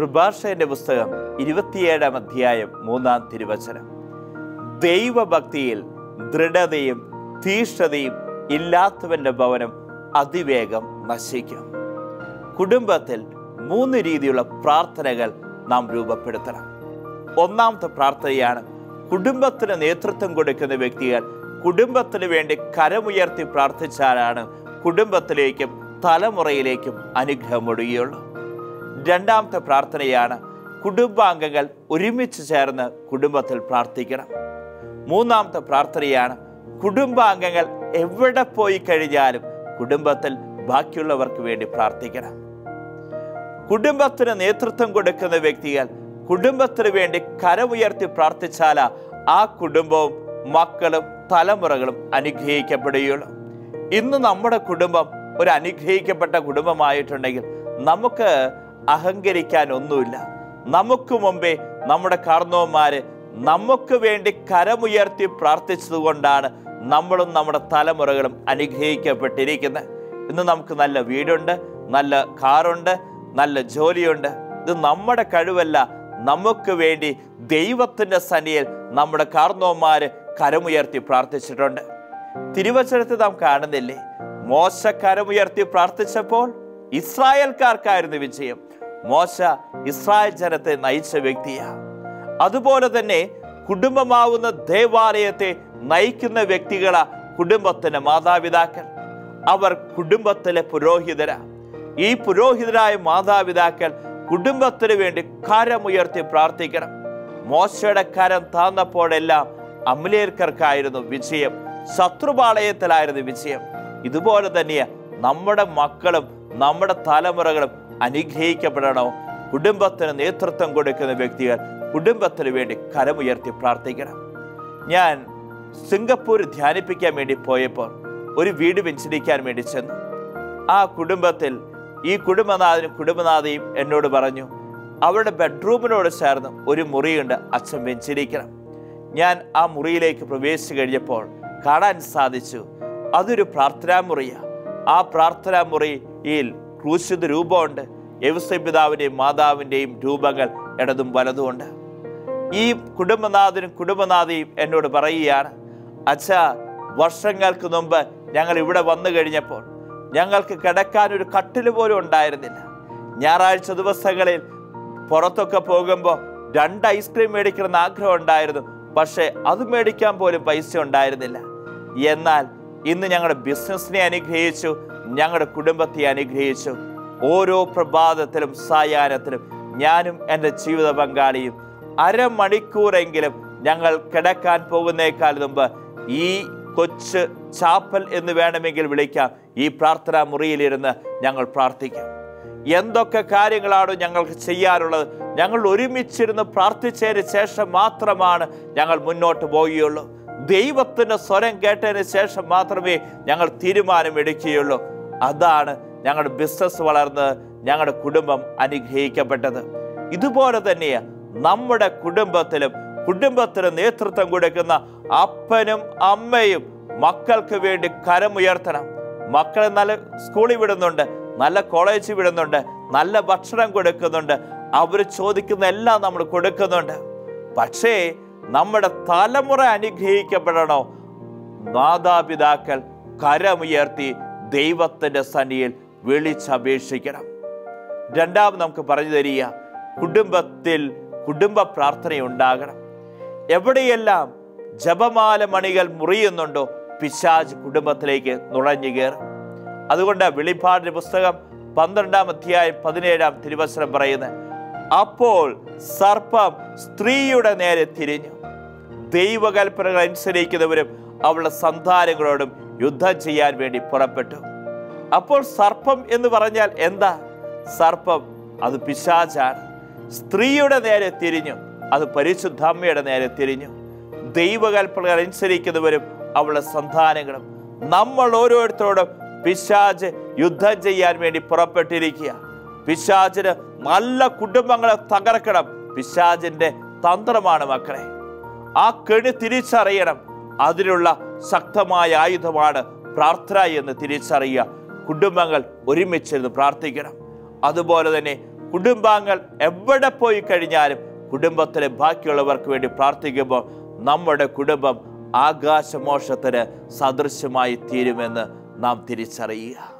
പ്രഭാഷകന്റെ പുസ്തകം 27-ാം അധ്യായം 3-ാം തിരുവചനം. ദൈവഭക്തിയിൽ ദൃഢതയും തീഷ്ണതയും ഇല്ലാത്തവന്റെ ഭവനം അതിവേഗം നശിക്കും. കുടുംബത്തിൽ 3 രീതിയിലുള്ള പ്രാർത്ഥനകൾ നാം രൂപപ്പെടുത്തണം. ഒന്നാമത്തെ പ്രാർത്ഥനയാണ് കുടുംബത്തിന് നേതൃത്വം കൊടുക്കുന്ന വ്യക്തികൾ കുടുംബത്തിന് വേണ്ടി കരമുയർത്തി പ്രാർത്ഥിച്ചാലാണ് കുടുംബത്തിലേക്കും തലമുറയിലേക്കും അനുഗ്രഹം ഒഴുകുകയുള്ളൂ. രണ്ടാമത്തെ പ്രാർത്ഥനയാണ് കുടുംബാംഗങ്ങൾ ഒരുമിച്ച് ചേർന്ന് കുടുംബത്തിൽ പ്രാർത്ഥിക്കണം. മൂന്നാമത്തെ പ്രാർത്ഥനയാണ് കുടുംബാംഗങ്ങൾ എവിടെ പോയി കഴിഞ്ഞാലും കുടുംബത്തിൽ ബാക്കിയുള്ളവർക്ക് വേണ്ടി പ്രാർത്ഥിക്കണം. കുടുംബത്തിന് നേതൃത്വം കൊടുക്കുന്ന വ്യക്തികൾ കുടുംബത്തിന് വേണ്ടി കരമുയർത്തി പ്രാർത്ഥിച്ചാൽ ആ കുടുംബവും മക്കളും തലമുറകളും അനുഗ്രഹിക്കപ്പെടുകയുള്ളൂ. ഇന്ന് നമ്മുടെ കുടുംബം ഒരു അനുഗ്രഹിക്കപ്പെട്ട കുടുംബമായിട്ടുണ്ടെങ്കിൽ നമുക്ക് അഹങ്കരിക്കാൻ ഒന്നുമില്ല. നമുക്ക് മുമ്പേ നമ്മുടെ കാർന്നവന്മാര് നമുക്ക് വേണ്ടി കരമുയർത്തി പ്രാർത്ഥിച്ചതുകൊണ്ടാണ് നമ്മളും നമ്മുടെ തലമുറകളും അനുഗ്രഹിക്കപ്പെട്ടിരിക്കുന്നത്. ഇന്ന് നമുക്ക് നല്ല വീടുണ്ട്, നല്ല കാറുണ്ട്, നല്ല ജോലിയുണ്ട്. ഇത് നമ്മുടെ കഴിവല്ല. നമുക്ക് വേണ്ടി ദൈവത്തിൻ്റെ സന്നിധിയിൽ നമ്മുടെ കാർന്നവന്മാര് കരമുയർത്തി പ്രാർത്ഥിച്ചിട്ടുണ്ട്. തിരുവചനത്തിൽ നാം കാണുന്നില്ലേ, മോശ കരമുയർത്തി പ്രാർത്ഥിച്ചപ്പോൾ ഇസ്രായേൽക്കാർക്കായിരുന്നു വിജയം. മോശ ഇസ്രായേൽ ജനത്തെ നയിച്ച വ്യക്തിയാണ്. അതുപോലെ തന്നെ കുടുംബമാവുന്ന ദേവാലയത്തെ നയിക്കുന്ന വ്യക്തികളാ കുടുംബത്തിന്റെ മാതാപിതാക്കൾ. അവർ കുടുംബത്തിലെ പുരോഹിതരാ. ഈ പുരോഹിതരായ മാതാപിതാക്കൾ കുടുംബത്തിന് വേണ്ടി കരമുയർത്തി പ്രാർത്ഥിക്കണം. മോശയുടെ കരം താന്നപ്പോഴെല്ലാം അമലേർക്കാർക്കായിരുന്നു വിജയം, ശത്രുപാളയത്തിലായിരുന്നു വിജയം. ഇതുപോലെ തന്നെയാ നമ്മുടെ മക്കളും നമ്മുടെ തലമുറകളും അനുഗ്രഹിക്കപ്പെടണോ. കുടുംബത്തിന് നേതൃത്വം കൊടുക്കുന്ന വ്യക്തികൾ കുടുംബത്തിന് വേണ്ടി കരമുയർത്തി പ്രാർത്ഥിക്കണം. ഞാൻ സിംഗപ്പൂർ ധ്യാനിപ്പിക്കാൻ വേണ്ടി പോയപ്പോൾ ഒരു വീട് വെഞ്ചരിക്കാൻ വേണ്ടി ചെന്നു. ആ കുടുംബത്തിൽ ഈ കുടുംബനാഥനും കുടുംബനാഥയും എന്നോട് പറഞ്ഞു, അവരുടെ ബെഡ്റൂമിനോട് ചേർന്ന് ഒരു മുറിയുണ്ട്, അച്ഛൻ വെഞ്ചരിക്കണം. ഞാൻ ആ മുറിയിലേക്ക് പ്രവേശിച്ചു കഴിഞ്ഞപ്പോൾ കാണാൻ സാധിച്ചു അതൊരു പ്രാർത്ഥനാ മുറിയാണ്. ആ പ്രാർത്ഥനാ മുറിയിൽ ക്രൂശിത രൂപമുണ്ട്. യൗസേപ്പിതാവിൻ്റെയും മാതാവിൻ്റെയും രൂപങ്ങൾ ഇടതും വലതുമുണ്ട്. ഈ കുടുംബനാഥനും കുടുംബനാഥയും എന്നോട് പറയുകയാണ്, അച്ഛാ, വർഷങ്ങൾക്ക് മുമ്പ് ഞങ്ങൾ ഇവിടെ വന്നു കഴിഞ്ഞപ്പോൾ ഞങ്ങൾക്ക് കിടക്കാനൊരു കട്ടിൽ പോലും ഉണ്ടായിരുന്നില്ല. ഞായറാഴ്ച ദിവസങ്ങളിൽ പുറത്തൊക്കെ പോകുമ്പോൾ 2 ഐസ്ക്രീം മേടിക്കണമെന്ന് ആഗ്രഹം ഉണ്ടായിരുന്നു. പക്ഷേ അത് മേടിക്കാൻ പോലും പൈസ ഉണ്ടായിരുന്നില്ല. എന്നാൽ ഇന്ന് ഞങ്ങളുടെ ബിസിനസ്സിനെ അനുഗ്രഹിച്ചു, ഞങ്ങളുടെ കുടുംബത്തെ അനുഗ്രഹിച്ചു. ഓരോ പ്രഭാതത്തിലും സായാഹ്നത്തിലും ഞാനും എൻ്റെ ജീവിത പങ്കാളിയും അരമണിക്കൂറെങ്കിലും ഞങ്ങൾ കിടക്കാൻ പോകുന്നേക്കാൾ മുമ്പ് ഈ കൊച്ചു ചാപ്പൽ എന്ന് വേണമെങ്കിൽ വിളിക്കാം, ഈ പ്രാർത്ഥനാ മുറിയിലിരുന്ന് ഞങ്ങൾ പ്രാർത്ഥിക്കും. എന്തൊക്കെ കാര്യങ്ങളാണോ ഞങ്ങൾക്ക് ചെയ്യാനുള്ളത് ഞങ്ങൾ ഒരുമിച്ചിരുന്ന് പ്രാർത്ഥിച്ചതിന് ശേഷം മാത്രമാണ് ഞങ്ങൾ മുന്നോട്ട് പോവുകയുള്ളൂ. ദൈവത്തിൻ്റെ സ്വരം കേട്ടതിന് ശേഷം മാത്രമേ ഞങ്ങൾ തീരുമാനം എടുക്കുകയുള്ളൂ. അതാണ് ഞങ്ങളുടെ ബിസിനസ് വളർന്ന് ഞങ്ങളുടെ കുടുംബം അനുഗ്രഹിക്കപ്പെട്ടത്. ഇതുപോലെ തന്നെയാണ് നമ്മുടെ കുടുംബത്തിലും കുടുംബത്തിന് നേതൃത്വം കൊടുക്കുന്ന അപ്പനും അമ്മയും മക്കൾക്ക് വേണ്ടി കരമുയർത്തണം. മക്കളെ നല്ല സ്കൂളിൽ വിടുന്നുണ്ട്, നല്ല കോളേജിൽ വിടുന്നുണ്ട്, നല്ല ഭക്ഷണം കൊടുക്കുന്നുണ്ട്, അവർ ചോദിക്കുന്ന എല്ലാം നമ്മൾ കൊടുക്കുന്നുണ്ട്. പക്ഷേ നമ്മുടെ തലമുറ അനുഗ്രഹിക്കപ്പെടണോ. മാതാപിതാക്കൾ കരമുയർത്തി ദൈവത്തിൻ്റെ സന്നിധിയിൽ വിളിച്ചപേക്ഷിക്കണം. രണ്ടാമത് നമുക്ക് പറഞ്ഞു തരിക, കുടുംബത്തിൽ കുടുംബ പ്രാർത്ഥനയുണ്ടാകണം. എവിടെയെല്ലാം ജപമാല മണികൾ മുറിയുന്നുണ്ടോ പിശാച് കുടുംബത്തിലേക്ക് നുഴഞ്ഞു കയറും. അതുകൊണ്ട് വെളിപ്പാടിന്റെ പുസ്തകം 12-ാം അധ്യായം 17-ാം തിരുവചനം പറയുന്നത്, അപ്പോൾ സർപ്പം സ്ത്രീയുടെ നേരെ തിരിഞ്ഞു, ദൈവകൽപ്പനകൾ അനുസരിക്കുന്നവരും അവളുടെ സന്താനങ്ങളോടും യുദ്ധം ചെയ്യാൻ വേണ്ടി പുറപ്പെട്ടു. അപ്പോൾ സർപ്പം എന്ന് പറഞ്ഞാൽ എന്താ? സർപ്പം അത് പിശാചാണ്. സ്ത്രീയുടെ നേരെ തിരിഞ്ഞു, അത് പരിശുദ്ധമ്മയുടെ നേരെ തിരിഞ്ഞു. ദൈവകൽപ്പനകൾ അനുസരിക്കുന്നവരും അവളുടെ സന്താനങ്ങളും. നമ്മൾ ഓരോരുത്തരോടും പിശാച് യുദ്ധം ചെയ്യാൻ വേണ്ടി പുറപ്പെട്ടിരിക്കുക. പിശാചിന് നല്ല കുടുംബങ്ങളെ തകർക്കണം. പിശാചിന്റെ തന്ത്രമാണ് മക്കളെ. ആ കെണി തിരിച്ചറിയണം. അതിനുള്ള ശക്തമായ ആയുധമാണ് പ്രാർത്ഥന എന്ന് തിരിച്ചറിയുക. കുടുംബങ്ങൾ ഒരുമിച്ചിരുന്ന് പ്രാർത്ഥിക്കണം. അതുപോലെ തന്നെ കുടുംബാംഗങ്ങൾ എവിടെ പോയി കഴിഞ്ഞാലും കുടുംബത്തിലെ ബാക്കിയുള്ളവർക്ക് വേണ്ടി പ്രാർത്ഥിക്കുമ്പോൾ നമ്മുടെ കുടുംബം ആകാശമോക്ഷത്തിന് സദൃശ്യമായി തീരുമെന്ന് നാം തിരിച്ചറിയുക.